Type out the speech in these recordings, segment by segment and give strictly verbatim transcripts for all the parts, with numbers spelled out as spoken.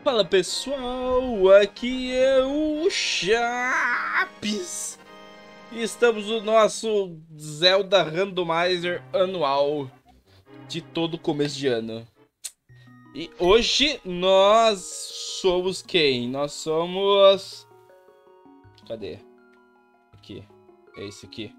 Fala pessoal, aqui é o Chaves e estamos no nosso Zelda Randomizer anual de todo começo de ano. E hoje nós somos quem? Nós somos... Cadê? Aqui, é esse aqui.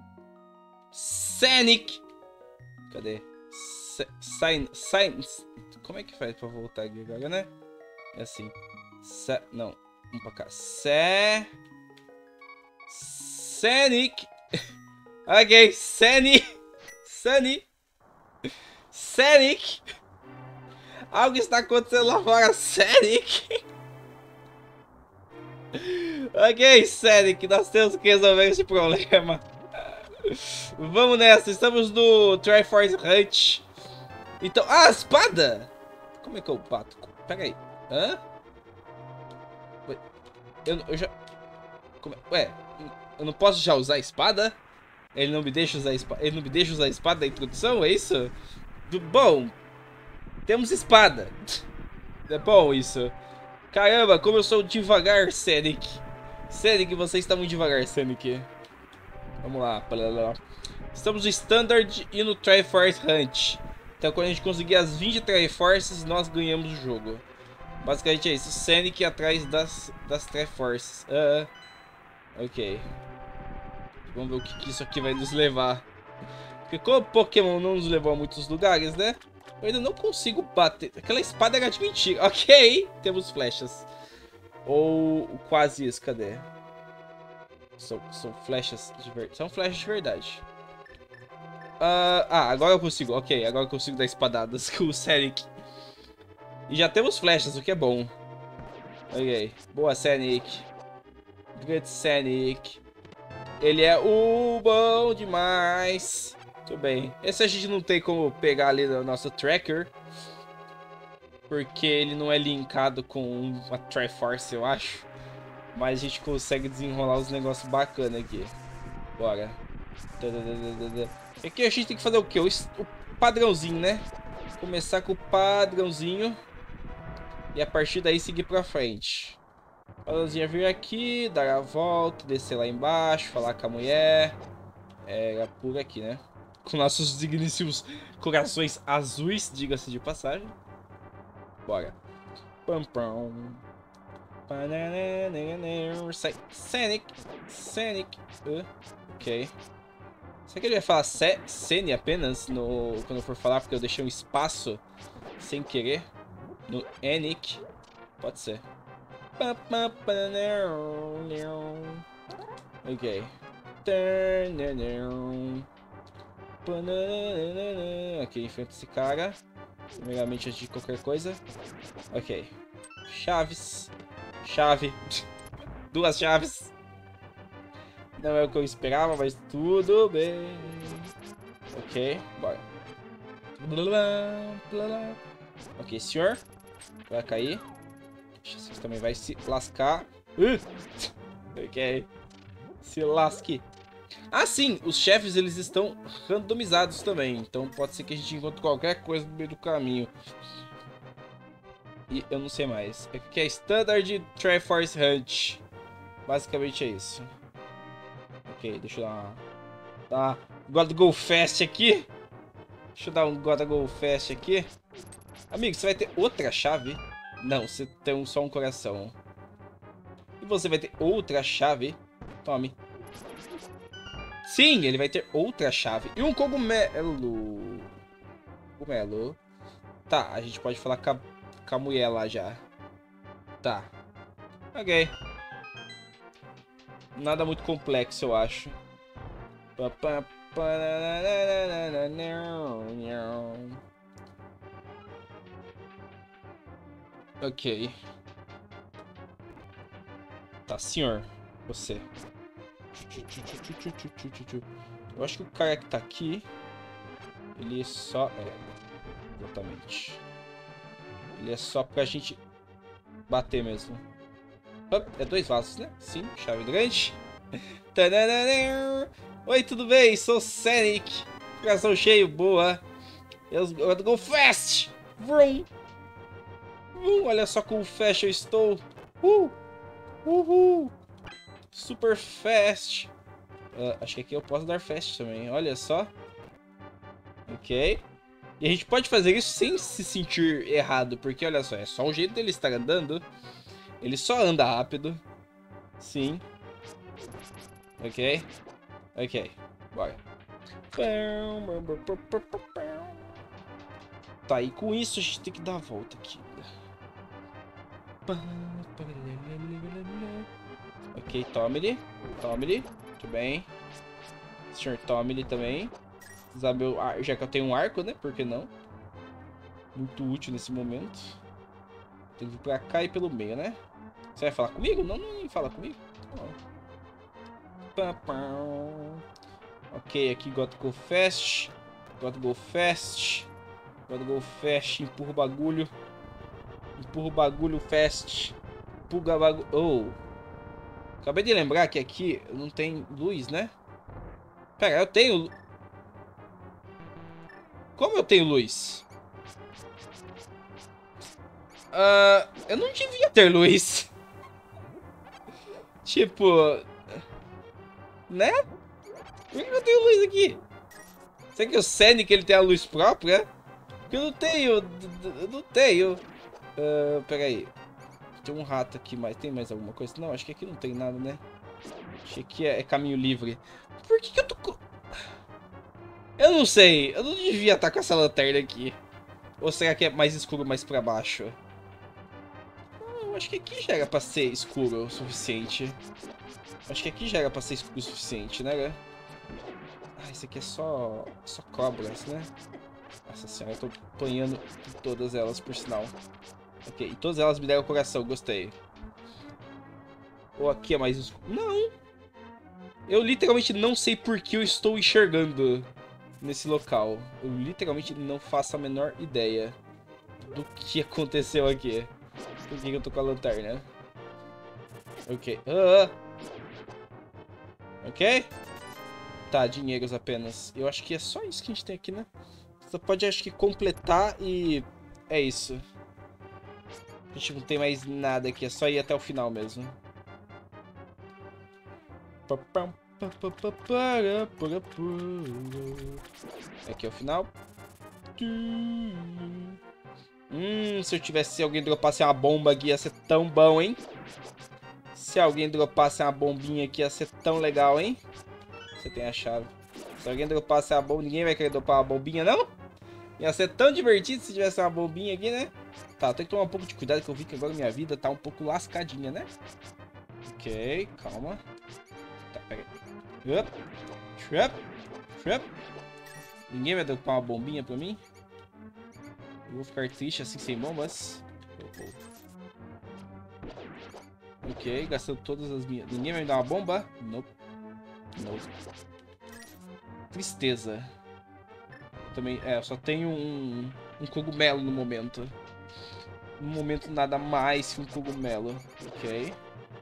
Sonic! Cadê? Sign... Sign... Como é que faz pra voltar aqui agora, né? É assim. Se... Não. Vamos pra cá. Se... Sonic. Ok. Sonic. Sonic. Sonic. Algo está acontecendo lá fora. Sonic. Ok, Sonic. Nós temos que resolver esse problema. Vamos nessa. Estamos no Triforce Hunt. Então... Ah, espada! Como é que eu bato? Pera aí. Hã? Eu, eu já... Como é? Ué, eu não posso já usar a espada? Ele não me deixa usar a espada? Ele não me deixa usar a espada da introdução? É isso? Do... Bom, temos espada. É bom isso. Caramba, como eu sou devagar, Sonic. Sonic, você está muito devagar, Sonic. Vamos lá. Estamos no Standard e no Triforce Hunt. Então quando a gente conseguir as vinte Triforces, nós ganhamos o jogo. Basicamente é isso. Sonic atrás das, das Triforces. Uh, ok. Vamos ver o que, que isso aqui vai nos levar. Porque como Pokémon não nos levou a muitos lugares, né? Eu ainda não consigo bater. Aquela espada era de mentira. Ok. Temos flechas. Ou quase isso. Cadê? São, são flechas de verdade. São flechas de verdade. Uh, ah, agora eu consigo. Ok, agora eu consigo dar espadadas com o Sonic. E já temos flechas, o que é bom. Ok. Boa, Sonic. Good Sonic. Ele é o bom demais. Tudo bem. Esse a gente não tem como pegar ali no nosso tracker. Porque ele não é linkado com uma Triforce, eu acho. Mas a gente consegue desenrolar os negócios bacanas aqui. Bora. Aqui a gente tem que fazer o quê? O, o padrãozinho, né? Começar com o padrãozinho. E a partir daí seguir pra frente. Elazinha vir aqui, dar a volta, descer lá embaixo, falar com a mulher. Era por aqui, né? Com nossos digníssimos corações azuis, diga-se de passagem. Bora. Pam, pam. Sai. Sonic. Sonic. Uh, ok. Será que ele vai falar Sene apenas no, quando eu for falar? Porque eu deixei um espaço sem querer. No Enic. Pode ser. Ok. Ok, enfrenta esse cara. Primeiramente, antes de qualquer coisa. Ok. Chaves. Chave. Duas chaves. Não é o que eu esperava, mas tudo bem. Ok, bora. Ok, senhor. Vai cair. Você também vai se lascar. Uh! Ok. Se lasque. Ah, sim. Os chefes, eles estão randomizados também. Então pode ser que a gente encontre qualquer coisa no meio do caminho. E eu não sei mais. Aqui é Standard Triforce Hunt. Basicamente é isso. Ok, deixa eu dar uma... Dar uma Gotta Go Fast aqui. Deixa eu dar um Gotta Go Fast aqui. Amigo, você vai ter outra chave? Não, você tem só um coração. E você vai ter outra chave. Tome. Sim, ele vai ter outra chave. E um cogumelo. Cogumelo. Tá, a gente pode falar com a, com a mulher lá já. Tá. Ok. Nada muito complexo, eu acho. Ok. Tá, senhor. Você. Eu acho que o cara que tá aqui... Ele só... É, exatamente. Ele é só pra gente bater mesmo. É dois vasos, né? Sim, chave grande. Oi, tudo bem? Sou Sonic. Coração cheio, boa. Eu go fast. Vroom. Uh, olha só como fast eu estou. Uh, uhul. Super fast. Uh, acho que aqui eu posso dar fast também. Olha só. Ok. E a gente pode fazer isso sem se sentir errado. Porque olha só, é só o jeito dele estar andando. Ele só anda rápido. Sim. Ok. Ok. Bora. Tá, e com isso a gente tem que dar a volta aqui. Ok, tome-lhe. Tome-lhe. Muito bem. senhor tome-lhe também. Usar meu ar... Já que eu tenho um arco, né? Por que não? Muito útil nesse momento. Tem que vir pra cá e pelo meio, né? Você vai falar comigo? Não, não fala comigo. Não. Ok, aqui gotta go fast. Gotta go fast. Gotta go fast. Empurra o bagulho. Empurra o bagulho fast. Empurra o bagulho. Oh. Acabei de lembrar que aqui não tem luz, né? Pera, eu tenho... Como eu tenho luz? Uh, eu não devia ter luz. Tipo... Né? Por que eu tenho luz aqui? Será que o Sonic ele tem a luz própria? Porque eu não tenho... Eu não tenho... Uh, pera aí. Tem um rato aqui, mas tem mais alguma coisa? Não, acho que aqui não tem nada, né? Acho que aqui é, é caminho livre. Por que que eu tô... Eu não sei. Eu não devia estar com essa lanterna aqui. Ou será que é mais escuro mais pra baixo? Eu acho que aqui já era pra ser escuro o suficiente. Acho que aqui já era pra ser escuro o suficiente, né? Ah, esse aqui é só... Só cobras, né? Nossa senhora, eu tô apanhando todas elas, por sinal. Ok, e todas elas me deram coração, gostei. Ou aqui é mais escuro? Não! Eu literalmente não sei por que eu estou enxergando nesse local. Eu literalmente não faço a menor ideia do que aconteceu aqui. Por que eu tô com a lanterna? Ok. Ah, ok. Tá, dinheiros apenas. Eu acho que é só isso que a gente tem aqui, né? Você pode, acho que, completar e... É isso. A gente não tem mais nada aqui. É só ir até o final mesmo. Aqui é o final. Hum, se eu tivesse... Se alguém dropasse uma bomba aqui, ia ser tão bom, hein? Se alguém dropasse uma bombinha aqui, ia ser tão legal, hein? Você tem a chave. Se alguém dropasse a bomba, ninguém vai querer dropar uma bombinha, não? Ia ser tão divertido se tivesse uma bombinha aqui, né? Tá, tem que tomar um pouco de cuidado, que eu vi que agora minha vida tá um pouco lascadinha, né? Ok, calma. Tá, pega aí. Up, trap, trap. Ninguém vai dropar uma bombinha pra mim? Eu vou ficar triste assim, sem bombas. Oh, oh. Ok, gastando todas as minhas... Ninguém vai me dar uma bomba? Nope. Nope. Tristeza. Também, é, eu só tenho um, um cogumelo no momento. No momento nada mais que um cogumelo. Ok.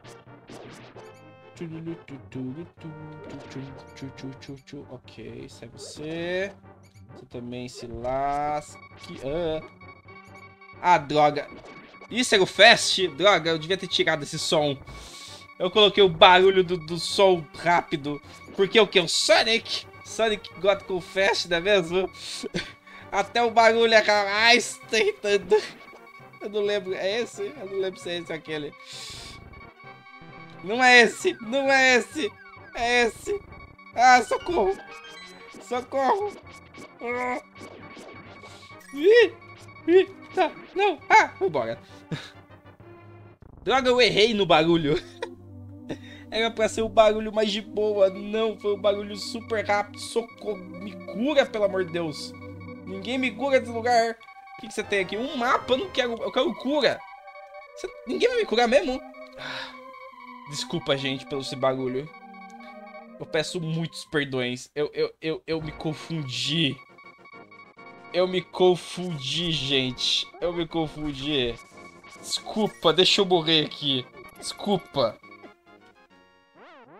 Ok, isso é você. Você também se lasque. Ah, ah droga. Isso era o fast? Droga, eu devia ter tirado esse som. Eu coloquei o barulho do, do som rápido. Porque o que? O Sonic? Sonic got go fast, não é mesmo? Até o barulho acaba mais tentando. Eu não lembro. É esse? Eu não lembro se é esse ou aquele. Não é esse! Não é esse! É esse! Ah, socorro! Socorro! Ah. Ih! Ih! Tá! Não! Ah! Vou embora! Droga, eu errei no barulho! Era pra ser o barulho mais de boa. Não, foi um barulho super rápido. Socorro! Me cura, pelo amor de Deus! Ninguém me cura desse lugar! O que, que você tem aqui? Um mapa? Eu não quero. Eu quero cura! Você... Ninguém vai me curar mesmo? Ah. Desculpa, gente, pelo esse bagulho. Eu peço muitos perdões. Eu, eu, eu, eu me confundi. Eu me confundi, gente. Eu me confundi. Desculpa, deixa eu morrer aqui. Desculpa.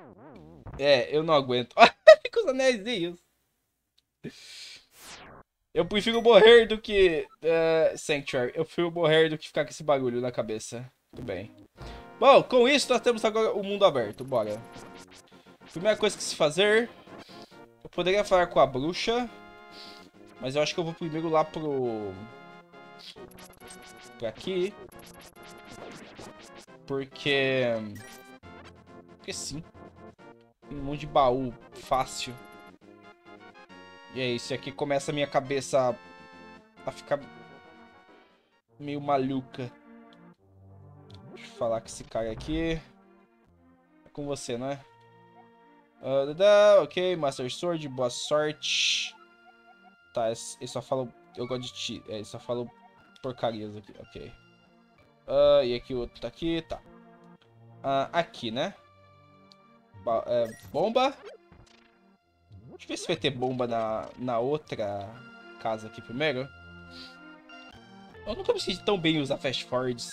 É, eu não aguento. Olha os anéisinhos. Eu prefiro morrer do que... Uh, Sanctuary. Eu prefiro morrer do que ficar com esse bagulho na cabeça. Tudo bem. Bom, com isso nós temos agora o mundo aberto. Bora. Primeira coisa que se fazer... Eu poderia falar com a bruxa. Mas eu acho que eu vou primeiro lá pro... Pra aqui. Porque... Porque sim. Tem um monte de baú fácil. E é isso, e aqui começa a minha cabeça a ficar meio maluca. Deixa eu falar com esse cara aqui. É com você, não é? Uh, dadá, ok, Master Sword, boa sorte. Tá, ele só fala... Eu gosto de ti. É, ele só fala porcarias aqui, ok. Uh, e aqui o outro tá aqui, tá. Uh, aqui, né? Ba é, bomba. Deixa eu ver se vai ter bomba na, na outra casa aqui primeiro. Eu nunca me senti tão bem usar fast forwards.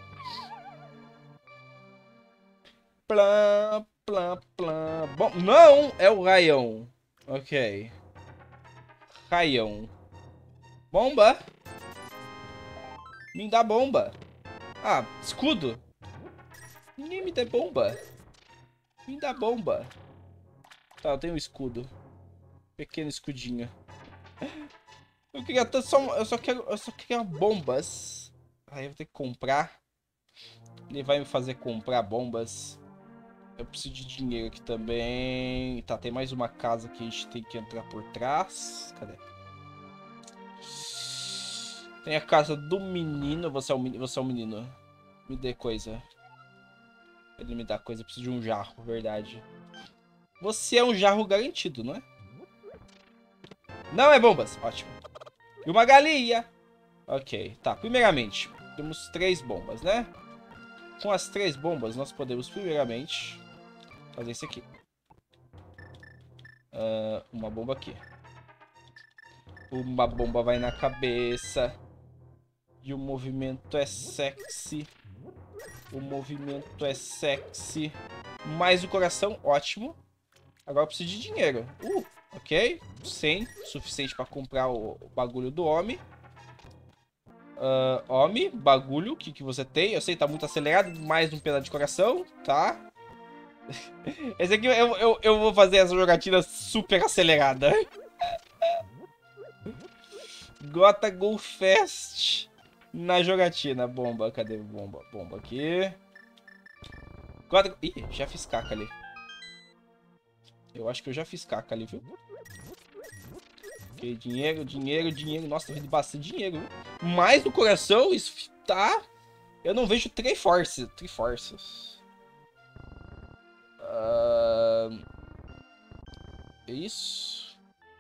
Plá, plá, plá. Bom, não, é o Ryan. Ok. Ryan. Bomba. Me dá bomba. Ah, escudo. Ninguém me dá bomba. Me dá bomba. Tá, eu tenho um escudo. Pequeno escudinho. Eu queria tanto só... Eu só quero... Eu só quero bombas. Aí eu vou ter que comprar. Ele vai me fazer comprar bombas. Eu preciso de dinheiro aqui também. Tá, tem mais uma casa que a gente tem que entrar por trás. Cadê? Tem a casa do menino. Você é o menino. Você é o menino. Me dê coisa. Ele me dá coisa. Eu preciso de um jarro, verdade. Você é um jarro garantido, não é? Não é bombas. Ótimo. E uma galinha. Ok, tá. Primeiramente, temos três bombas, né? Com as três bombas, nós podemos, primeiramente, fazer isso aqui. Uh, uma bomba aqui. Uma bomba vai na cabeça. E o movimento é sexy. O movimento é sexy. Mais o coração, ótimo. Agora eu preciso de dinheiro. Uh, ok. cem, suficiente para comprar o, o bagulho do homem. Uh, homem, bagulho, o que, que você tem? Eu sei, tá muito acelerado. Mais um pedaço de coração, tá? Esse aqui eu, eu, eu vou fazer essa jogatina super acelerada. Gota Go Fast na jogatina. Bomba, cadê bomba? Bomba aqui. Gota... Ih, já fiz caca ali. Eu acho que eu já fiz caca ali, viu? Ok, dinheiro, dinheiro, dinheiro. Nossa, tá vindo bastante dinheiro, viu? Mais no coração, isso tá... Eu não vejo Triforce. Triforces. Uh... Isso.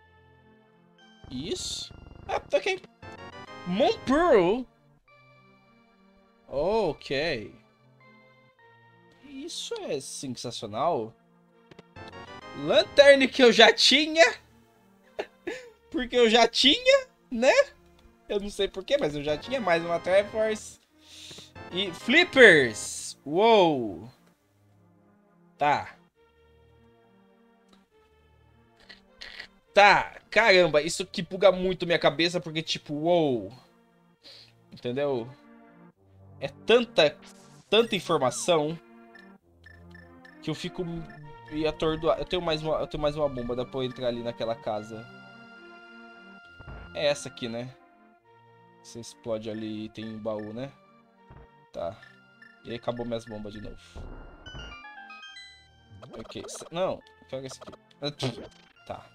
Isso. Ah, tá ok. Monpearl. Ok. Isso é sensacional. Lantern que eu já tinha. Porque eu já tinha, né? Eu não sei porquê, mas eu já tinha mais uma Triforce. E Flippers. Uou. Tá. Tá. Caramba, isso que buga muito minha cabeça, porque tipo, uou. Entendeu? É tanta, tanta informação que eu fico e atordoado. Eu tenho mais uma, eu tenho mais uma bomba, dá pra eu entrar ali naquela casa. É essa aqui, né? Você explode ali e tem um baú, né? Tá. E aí acabou minhas bombas de novo. Ok. Não, pega esse aqui. Tá.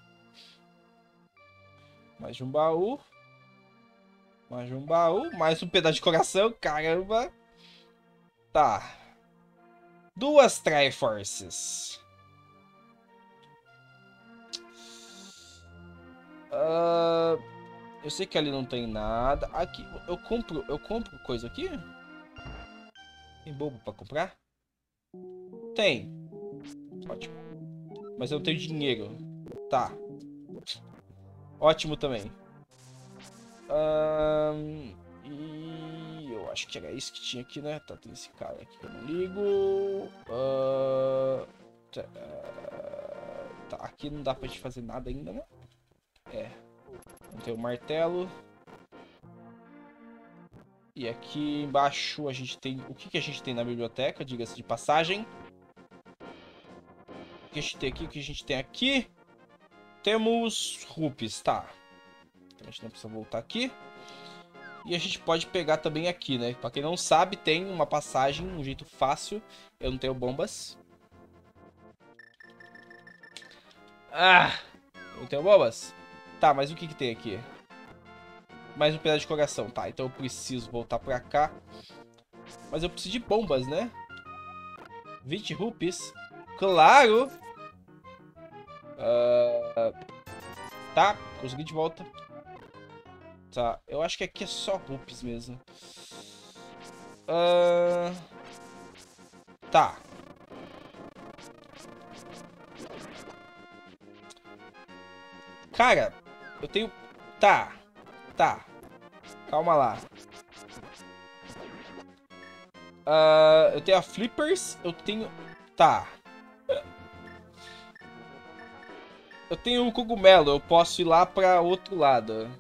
Mais de um baú. Mais de um baú. Mais um pedaço de coração. Caramba. Tá. Duas Triforces. Uh, eu sei que ali não tem nada. Aqui, eu compro, eu compro coisa aqui? Tem bobo pra comprar? Tem. Ótimo. Mas eu não tenho dinheiro. Tá. Ótimo também. Um, e eu acho que era isso que tinha aqui, né? Tá, tem esse cara aqui que eu não ligo. Uh, tá, uh, tá, aqui não dá pra gente fazer nada ainda, né? É. Tem o martelo. E aqui embaixo a gente tem... O que, que a gente tem na biblioteca? Diga-se de passagem. O que a gente tem aqui? O que a gente tem aqui? Temos rupees, tá. Então a gente não precisa voltar aqui. E a gente pode pegar também aqui, né? Pra quem não sabe, tem uma passagem, um jeito fácil. Eu não tenho bombas. Ah! Eu não tenho bombas? Tá, mas o que que tem aqui? Mais um pedaço de coração. Tá, então eu preciso voltar pra cá. Mas eu preciso de bombas, né? vinte rupees. Claro! Uh, tá, consegui de volta. Tá, eu acho que aqui é só rupees mesmo. Uh, tá. Cara, eu tenho... Tá, tá. Calma lá. Uh, eu tenho a Flippers, eu tenho... Tá. Eu tenho o cogumelo, eu posso ir lá pra outro lado.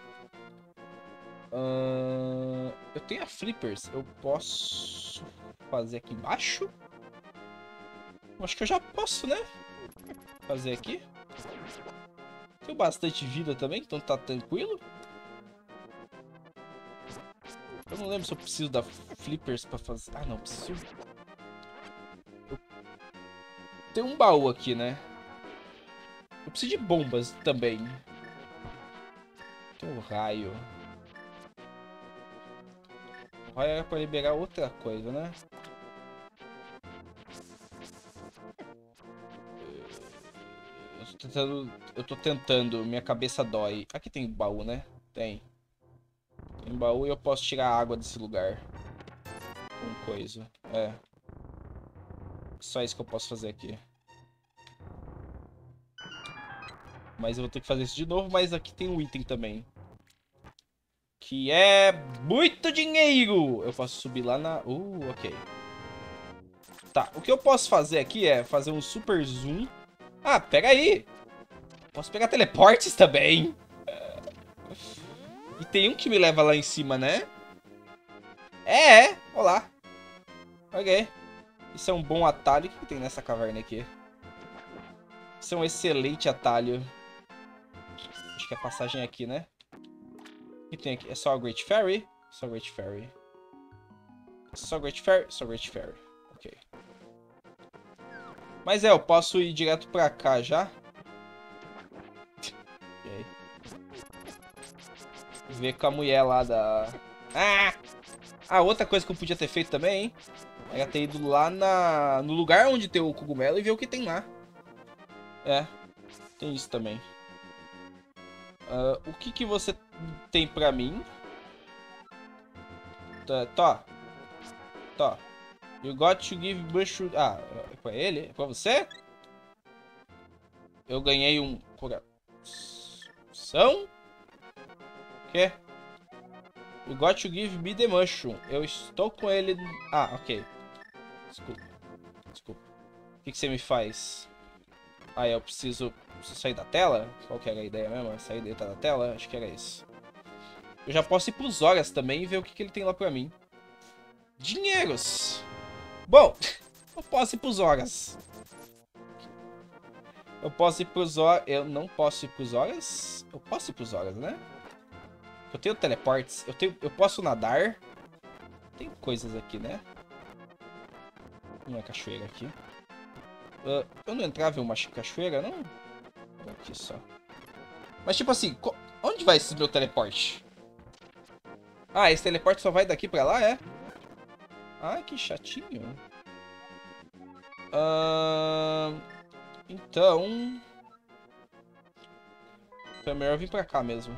Uh, eu tenho a Flippers, eu posso fazer aqui embaixo? Acho que eu já posso, né? Fazer aqui. Tenho bastante vida também, então tá tranquilo. Eu não lembro se eu preciso da Flippers pra fazer... Ah, não, preciso... Eu... Tem um baú aqui, né? Eu preciso de bombas também. Tem um raio. O raio era pra liberar outra coisa, né? Eu tô tentando... Eu tô tentando. Minha cabeça dói. Aqui tem baú, né? Tem. Tem baú e eu posso tirar água desse lugar. Com coisa. É. Só isso que eu posso fazer aqui. Mas eu vou ter que fazer isso de novo, mas aqui tem um item também. Que é muito dinheiro! Eu posso subir lá na... Uh, ok. Tá, o que eu posso fazer aqui é fazer um super zoom. Ah, pega aí! Posso pegar teleportes também. E tem um que me leva lá em cima, né? É, é. Olá. Ok. Isso é um bom atalho. O que tem nessa caverna aqui? Isso é um excelente atalho. Acho que a passagem é aqui, né? O que tem aqui? É só a Great Fairy? Só a Great Fairy. Só a Great Fairy? Só a Great Fairy. Ok. Mas é, eu posso ir direto pra cá já. Ok. Ver com a mulher lá da... Ah! Ah, outra coisa que eu podia ter feito também, hein? Era ter ido lá na... no lugar onde tem o cogumelo e ver o que tem lá. É. Tem isso também. Uh, o que que você tem pra mim? Tá, tá. Tá. You got to give mushroom... Ah, é pra ele? É pra você? Eu ganhei um... Coração? O quê? You got to give me the mushroom. Eu estou com ele... Ah, ok. Desculpa. Desculpa. O que que você me faz? Ah, eu preciso... preciso sair da tela? Qual que era a ideia mesmo? Sair dentro da tela? Acho que era isso. Eu já posso ir pros Horas também e ver o que que ele tem lá pra mim. Dinheiros! Bom, eu posso ir pros Horas. Eu posso ir pros Horas... Eu não posso ir pros Horas? Eu posso ir pros Horas, né? Eu tenho teleportes. Eu, tenho... eu posso nadar. Tem coisas aqui, né? Uma cachoeira aqui. Uh, eu não entrava em uma cachoeira, não? Aqui só. Mas tipo assim, onde vai esse meu teleporte? Ah, esse teleporte só vai daqui pra lá, é? Ai, que chatinho. Uh, então... Então é melhor vir pra cá mesmo.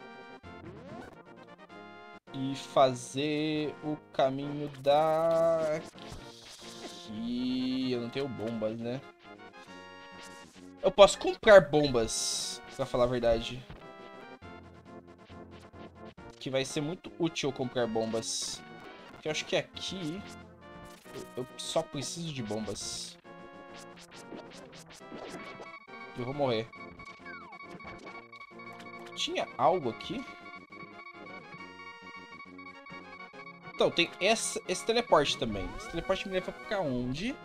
E fazer o caminho daqui. Eu não tenho bombas, né? Eu posso comprar bombas, pra falar a verdade. Que vai ser muito útil comprar bombas. Porque eu acho que aqui... Eu só preciso de bombas. Eu vou morrer. tinha algo aqui? Então, tem essa, esse teleporte também. Esse teleporte me leva pra onde?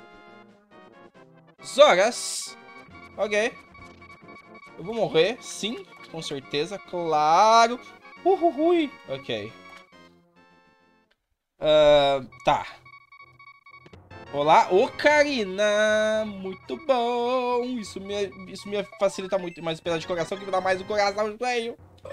Zoras! Ok. Eu vou morrer, sim, com certeza, claro. Uhuhui. Ok. Uh, tá. Olá, Ocarina! Muito bom! Isso me, isso me facilita muito mais o pedaço de coração, que me dá mais o coração cheio.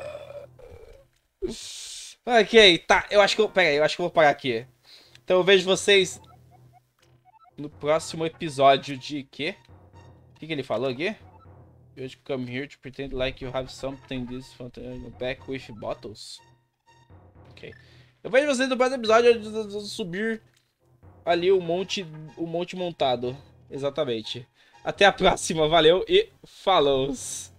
Ok, tá. Eu acho que eu... Pera aí, eu acho que eu vou parar aqui. Então eu vejo vocês no próximo episódio de quê? O que, que ele falou aqui? You come here to pretend like you have something this back with bottles. Ok. Eu vejo vocês no próximo episódio de subir ali o monte, o monte montado. Exatamente. Até a próxima, valeu e falou!